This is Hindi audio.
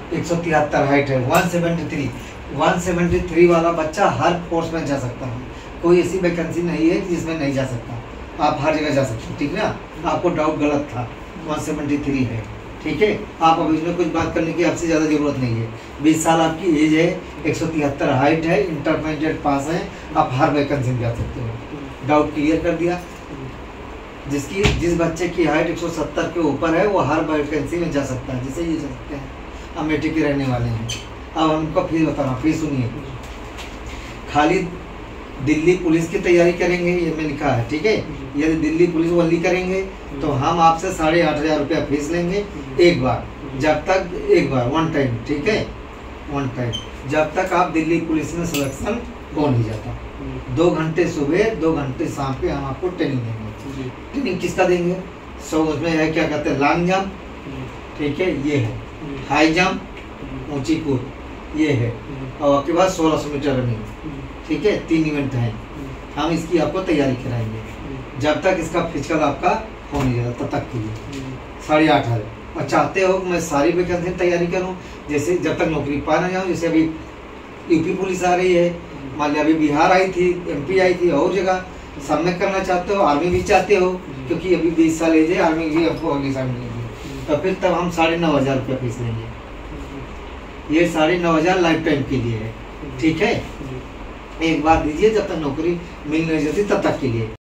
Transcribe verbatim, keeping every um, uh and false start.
एक सौ तिहत्तर हाइट है, one seventy three one seventy three वाला बच्चा हर कोर्स में जा सकता है। कोई ऐसी वैकेंसी नहीं है जिसमें नहीं जा सकता, आप हर जगह जा सकते हो। ठीक है ना, आपको डाउट गलत था, वन सेवेंटी थ्री है। ठीक है, आप अब इसमें कुछ बात करने की आपसे ज़्यादा ज़रूरत नहीं है। बीस साल आपकी एज है, एक सौ तिहत्तर हाइट है, इंटरमीडिएट पास है, आप हर वैकेंसी में जा सकते हो। डाउट क्लियर कर दिया। जिसकी जिस बच्चे की हाइट एक सौ सत्तर के ऊपर है वो हर वैकेंसी में जा सकता है, जिसे ये जा सकते हैं। अमेठी के रहने वाले हैं। अब हमको फीस बता रहा हूँ, फीस सुनिए। खाली दिल्ली पुलिस की तैयारी करेंगे, ये में लिखा है। ठीक है, यदि दिल्ली पुलिस वाली करेंगे तो हम आपसे साढ़े आठ हज़ार रुपया फीस लेंगे एक बार, जब तक एक बार वन टाइम। ठीक है, वन टाइम, जब तक आप दिल्ली पुलिस में सिलेक्शन हो नहीं जाता। दो घंटे सुबह, दो घंटे शाम पे हम आपको ट्रेनिंग देंगे। ट्रेनिंग किसका देंगे? सो उसमें है, क्या कहते हैं, लॉन्ग जंप। ठीक है, ये है हाई जंप, ऊंची कूद, ये है, और आपके पास सोलह सौ मीटर रनिंग। ठीक है, तीन इवेंट हैं। हम इसकी आपको तैयारी कराएंगे जब तक इसका फिजिकल आपका हो नहीं जाता, तब तक के लिए साढ़े आठ हज़ार। और चाहते हो कि मैं सारी वैकेंसी तैयारी करूं, जैसे जब तक नौकरी पा ना जाऊं। जैसे अभी यूपी पुलिस आ रही है, मान लिया अभी बिहार आई थी, एमपी आई थी, और जगह सब में करना चाहते हो, आर्मी भी चाहते हो, क्योंकि अभी बीस साल एज है, आर्मी भी आपको अगले साल मिलेगी। तो फिर तब हम साढ़े नौ हज़ार रुपया फीस लेंगे। ये साढ़े नौ हज़ार लाइफ टाइम के लिए है। ठीक है, एक बार दीजिए, जब तक नौकरी मिल नहीं जाती तब तक के लिए।